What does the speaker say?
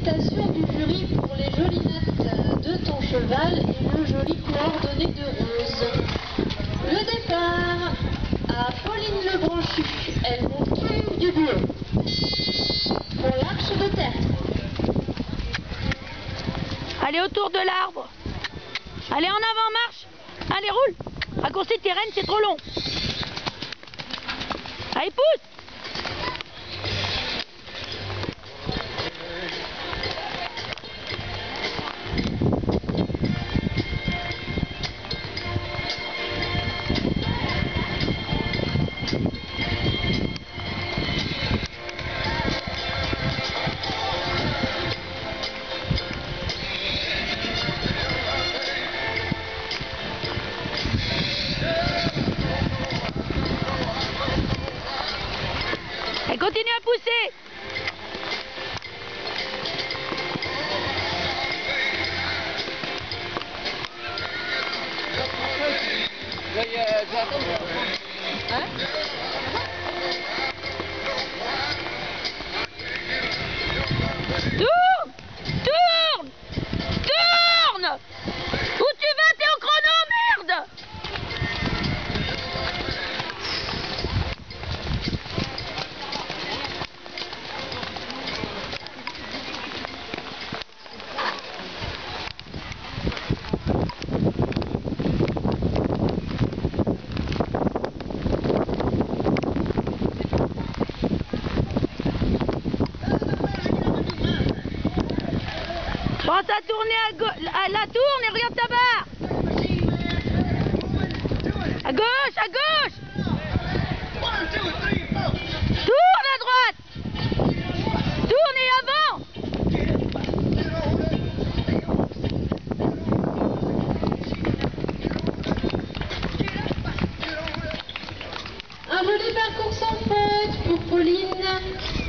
félicitations du jury pour les jolies notes de ton cheval et le joli coordonné de rose. Le départ à Pauline Lebranchu, elle monte du bleu. Pour l'Arche de Tertre. Allez autour de l'arbre. Allez en avant, marche. Allez, roule. Raccourcis tes rênes, c'est trop long. Allez, pousse. Et continue à pousser. Tourne, tourne, tourne. Où tu vas, t'es au chrono, merde. Pense à tourner à la tourne et regarde ta barre. À gauche, à gauche. Tourne à droite. Tourne et avant. Un joli parcours sans faute pour Pauline.